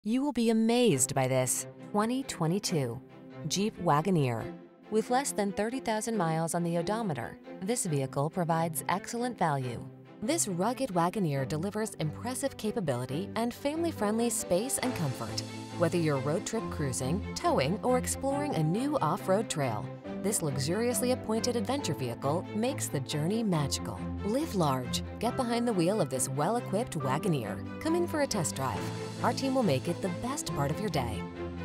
You will be amazed by this 2022 Jeep Wagoneer. With less than 30,000 miles on the odometer, this vehicle provides excellent value. This rugged Wagoneer delivers impressive capability and family-friendly space and comfort. Whether you're road trip cruising, towing, or exploring a new off-road trail, this luxuriously appointed adventure vehicle makes the journey magical. Live large. Get behind the wheel of this well-equipped Wagoneer. Come in for a test drive. Our team will make it the best part of your day.